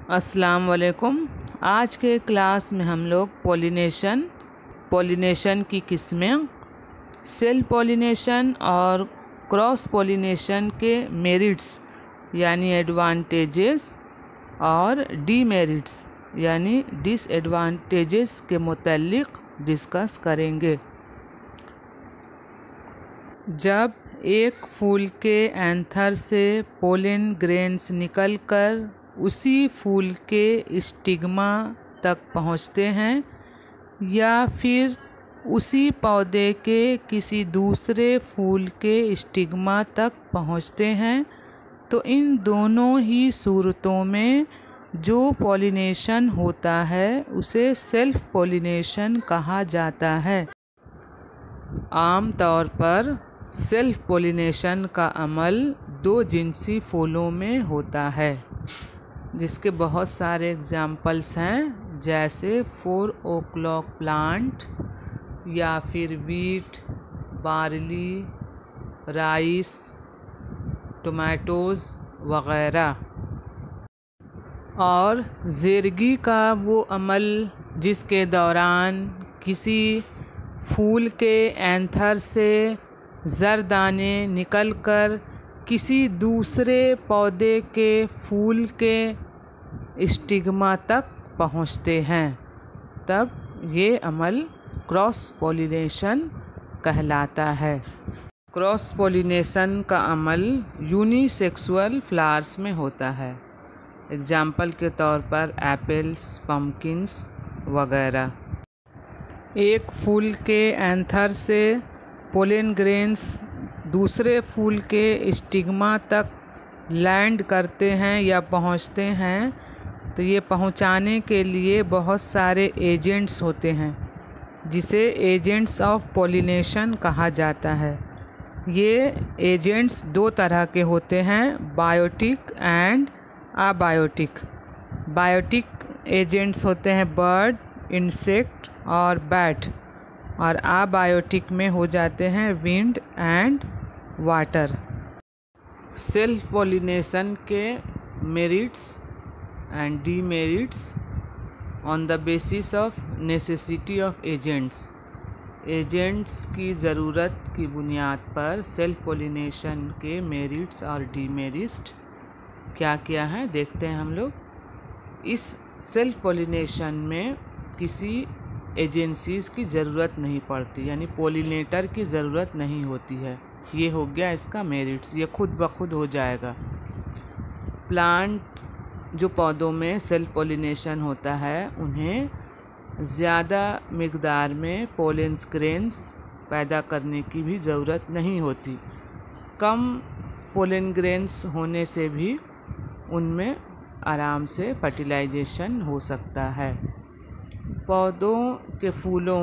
अस्सलाम वालेकुम। आज के क्लास में हम लोग पॉलिनेशन की किस्में, सेल्फ पॉलिनेशन और क्रॉस पॉलिनेशन के मेरिट्स यानी एडवांटेजेस और डीमेरिट्स यानी डिसएडवांटेजेस के मुतालिक डिस्कस करेंगे। जब एक फूल के एंथर से पोलन ग्रेन्स निकलकर उसी फूल के स्टिग्मा तक पहुंचते हैं या फिर उसी पौधे के किसी दूसरे फूल के स्टिग्मा तक पहुंचते हैं, तो इन दोनों ही सूरतों में जो पॉलिनेशन होता है उसे सेल्फ पॉलिनेशन कहा जाता है। आम तौर पर सेल्फ पॉलिनेशन का अमल दो जिनसी फूलों में होता है, जिसके बहुत सारे एग्जाम्पल्स हैं, जैसे 4 o'clock प्लांट या फिर वीट, बार्ली, राइस, टोमेटोज़ वगैरह। और ज़िरगी का वो अमल जिसके दौरान किसी फूल के एंथर से जरदाने निकलकर किसी दूसरे पौधे के फूल के स्टिग्मा तक पहुंचते हैं, तब ये अमल क्रॉस पॉलिनेशन कहलाता है। क्रॉस पॉलिनेशन का अमल यूनिसेक्सुअल फ्लावर्स में होता है, एग्जाम्पल के तौर पर एप्पल्स, पम्पकिन्स वगैरह। एक फूल के एंथर से पोलन ग्रेन्स दूसरे फूल के स्टिग्मा तक लैंड करते हैं या पहुंचते हैं, तो ये पहुंचाने के लिए बहुत सारे एजेंट्स होते हैं, जिसे एजेंट्स ऑफ पॉलिनेशन कहा जाता है। ये एजेंट्स दो तरह के होते हैं, biotic and abiotic. Biotic agents होते हैं बर्ड, इंसेक्ट और बैट, और अबायोटिक में हो जाते हैं wind and water. Self pollination के merits and demerits on the basis of necessity of agents. Agents की ज़रूरत की बुनियाद पर सेल्फ पॉलिनेशन के मेरिट्स और डीमेरिट्स क्या क्या हैं देखते हैं हम लोग। इस सेल्फ पॉलिनेशन में किसी एजेंसीज़ की ज़रूरत नहीं पड़ती, यानी पॉलिनेटर की ज़रूरत नहीं होती है। ये हो गया इसका मेरिट्स, ये खुद ब खुद हो जाएगा। प्लांट जो पौधों में सेल्फ पॉलिनेशन होता है, उन्हें ज़्यादा मिक़दार में पोलन ग्रेन्स पैदा करने की भी ज़रूरत नहीं होती। कम पोलन ग्रेन्स होने से भी उनमें आराम से फर्टिलाइजेशन हो सकता है। पौधों के फूलों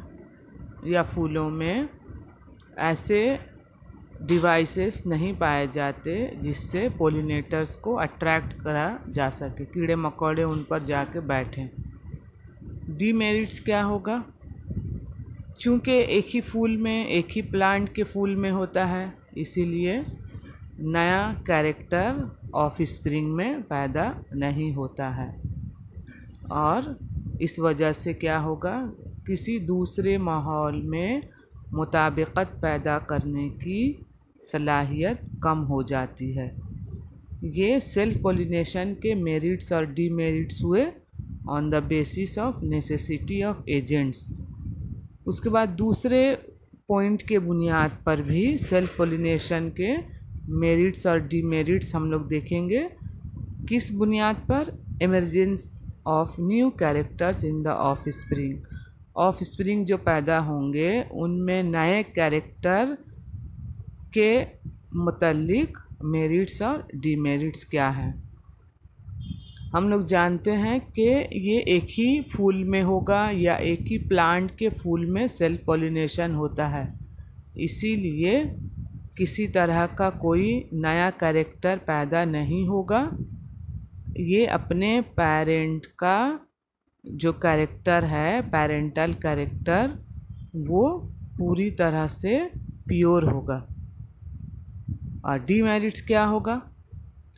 में ऐसे डिवाइसेस नहीं पाए जाते जिससे पोलिनेटर्स को अट्रैक्ट करा जा सके, कीड़े मकोड़े उन पर जाके बैठें। डीमेरिट्स क्या होगा? चूँकि एक ही फूल में, एक ही प्लांट के फूल में होता है, इसीलिए नया कैरेक्टर ऑफ स्प्रिंग में पैदा नहीं होता है, और इस वजह से क्या होगा, किसी दूसरे माहौल में मुताबिकत पैदा करने की सलाहियत कम हो जाती है। ये सेल्फ पॉलिनेशन के मेरिट्स और डीमेरिट्स हुए on the basis of necessity of agents. उसके बाद दूसरे पॉइंट के बुनियाद पर भी सेल्फ पॉलिनेशन के मेरिट्स और डीमेरिट्स हम लोग देखेंगे। किस बुनियाद पर? Emergence of new characters in the offspring. Offspring जो पैदा होंगे उनमें नए कैरेक्टर के मुतालिक मेरिट्स और डीमेरिट्स क्या हैं। हम लोग जानते हैं कि ये एक ही फूल में होगा या एक ही प्लांट के फूल में सेल्फ पॉलिनेशन होता है, इसीलिए किसी तरह का कोई नया कैरेक्टर पैदा नहीं होगा। ये अपने पेरेंट का जो कैरेक्टर है, पेरेंटल कैरेक्टर, वो पूरी तरह से प्योर होगा। और डीमेरिट्स क्या होगा?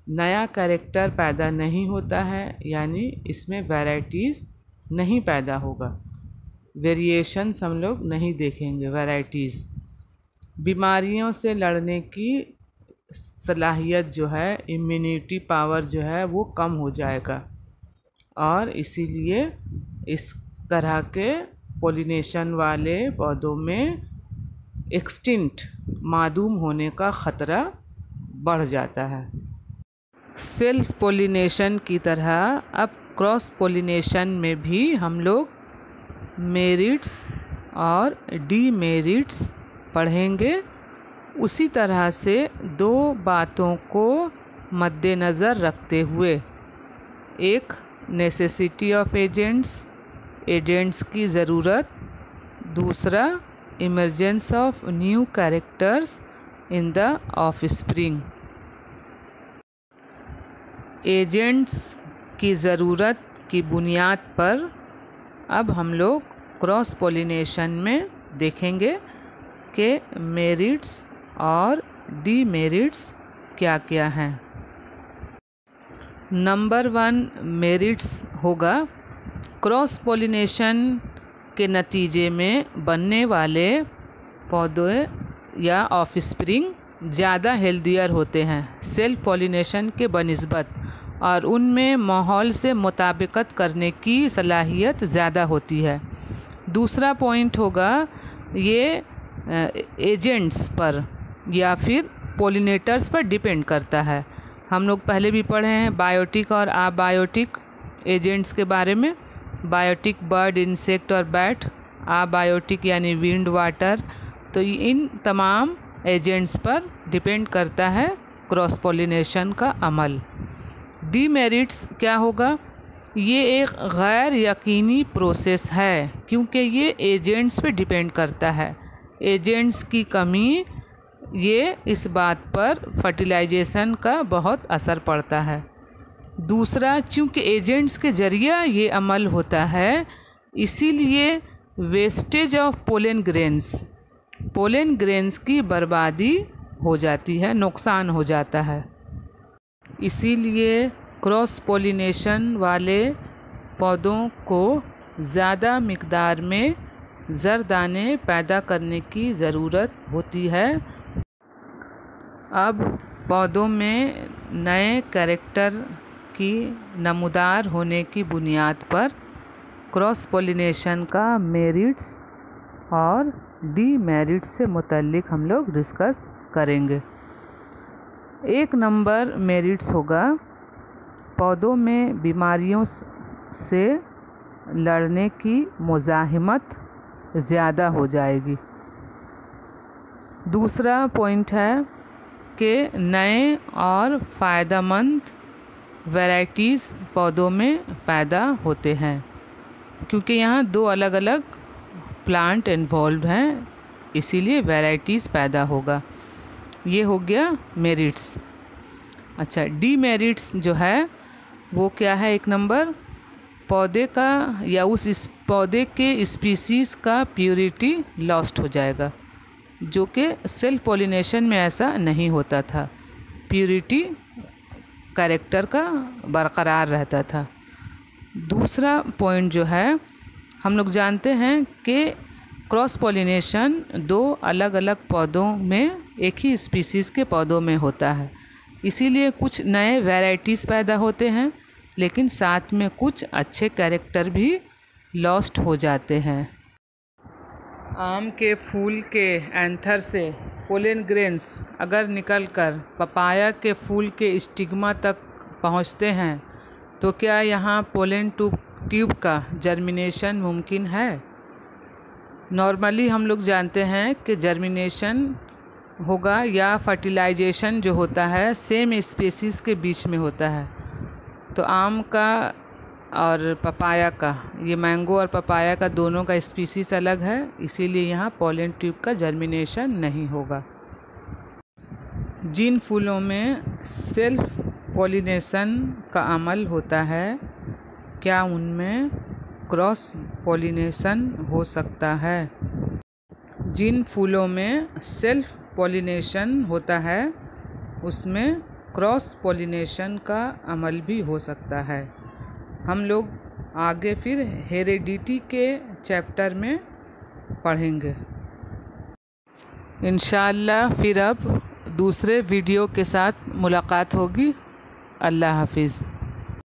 नया कैरेक्टर पैदा नहीं होता है, यानी इसमें वैराइटीज़ नहीं पैदा होगा, वेरिएशंस हम लोग नहीं देखेंगे, वैराइटीज़। बीमारियों से लड़ने की सलाहियत जो है, इम्यूनिटी पावर जो है वो कम हो जाएगा, और इसीलिए इस तरह के पॉलिनेशन वाले पौधों में एक्सटिंक्ट, मादूम होने का ख़तरा बढ़ जाता है। सेल्फ पॉलिनेशन की तरह अब क्रॉस पॉलिनेशन में भी हम लोग मेरिट्स और डीमेरिट्स पढ़ेंगे। उसी तरह से दो बातों को मद्देनज़र रखते हुए, एक नेसेसिटी ऑफ एजेंट्स की ज़रूरत, दूसरा emergence of new characters in the offspring. Agents की ज़रूरत की बुनियाद पर अब हम लोग क्रॉस पॉलिनेशन में देखेंगे कि मेरिट्स और डीमेरिट्स क्या क्या हैं। नंबर 1 मेरिट्स होगा, क्रॉस पॉलिनेशन के नतीजे में बनने वाले पौधे या ऑफस्प्रिंग ज़्यादा हेल्दियर होते हैं सेल्फ पॉलिनेशन के बनिस्बत, और उनमें माहौल से मुताबिकत करने की सलाहियत ज़्यादा होती है। दूसरा पॉइंट होगा, ये एजेंट्स पर या फिर पॉलिनेटर्स पर डिपेंड करता है। हम लोग पहले भी पढ़े हैं बायोटिक और अबायोटिक एजेंट्स के बारे में। बायोटिक बर्ड, इंसेक्ट और बैट, अबायोटिक यानी विंड, वाटर। तो इन तमाम एजेंट्स पर डिपेंड करता है क्रॉस पॉलिनेशन का अमल। डीमेरिट्स क्या होगा, ये एक गैर यकीनी प्रोसेस है, क्योंकि ये एजेंट्स पे डिपेंड करता है। एजेंट्स की कमी, ये इस बात पर फर्टिलाइजेशन का बहुत असर पड़ता है। दूसरा, चूँकि एजेंट्स के ज़रिए ये अमल होता है, इसीलिए वेस्टेज ऑफ पोलन ग्रेन्स की बर्बादी हो जाती है, नुकसान हो जाता है। इसीलिए क्रॉस पॉलिनेशन वाले पौधों को ज़्यादा मिक़दार में ज़रदाने पैदा करने की ज़रूरत होती है। अब पौधों में नए कैरेक्टर की नमूदार होने की बुनियाद पर क्रॉस पॉलिनेशन का मेरिट्स और डीमेरिट्स से मुतल्लिक हम लोग डिस्कस करेंगे। 1 नंबर मेरिट्स होगा, पौधों में बीमारियों से लड़ने की मुज़ाहिमत ज़्यादा हो जाएगी। दूसरा पॉइंट है कि नए और फ़ायदेमंद वैराइटीज़ पौधों में पैदा होते हैं, क्योंकि यहाँ 2 अलग अलग प्लांट इन्वॉल्व हैं, इसीलिए वैराइटीज़ पैदा होगा। ये हो गया मेरिट्स। अच्छा, डीमेरिट्स जो है वो क्या है? 1 नंबर, पौधे का या उस पौधे के स्पीसीज़ का प्योरिटी लॉस्ट हो जाएगा, जो कि सेल्फ पॉलिनेशन में ऐसा नहीं होता था। प्योरिटी कैरेक्टर का बरकरार रहता था। दूसरा पॉइंट जो है, हम लोग जानते हैं कि क्रॉस पॉलिनेशन 2 अलग अलग पौधों में, एक ही स्पीसीज़ के पौधों में होता है, इसीलिए कुछ नए वैराइटीज़ पैदा होते हैं, लेकिन साथ में कुछ अच्छे कैरेक्टर भी लॉस्ट हो जाते हैं। आम के फूल के एंथर से पोलन ग्रेन्स अगर निकलकर पपाया के फूल के स्टिग्मा तक पहुंचते हैं, तो क्या यहाँ पोलन ट्यूब का जर्मिनेशन मुमकिन है? नॉर्मली हम लोग जानते हैं कि जर्मिनेशन होगा या फर्टिलाइजेशन जो होता है सेम स्पीसीज़ के बीच में होता है। तो आम का और पपाया का, ये मैंगो और पपाया का दोनों का स्पीसीज़ अलग है, इसीलिए यहाँ पोलन ट्यूब का जर्मिनेशन नहीं होगा। जिन फूलों में सेल्फ पॉलिनेशन का अमल होता है, क्या उनमें क्रॉस पॉलिनेशन हो सकता है? जिन फूलों में सेल्फ पॉलिनेशन होता है, उसमें क्रॉस पॉलिनेशन का अमल भी हो सकता है। हम लोग आगे फिर हेरेडिटी के चैप्टर में पढ़ेंगे इंशाअल्लाह। फिर अब दूसरे वीडियो के साथ मुलाकात होगी। अल्लाह हाफिज़।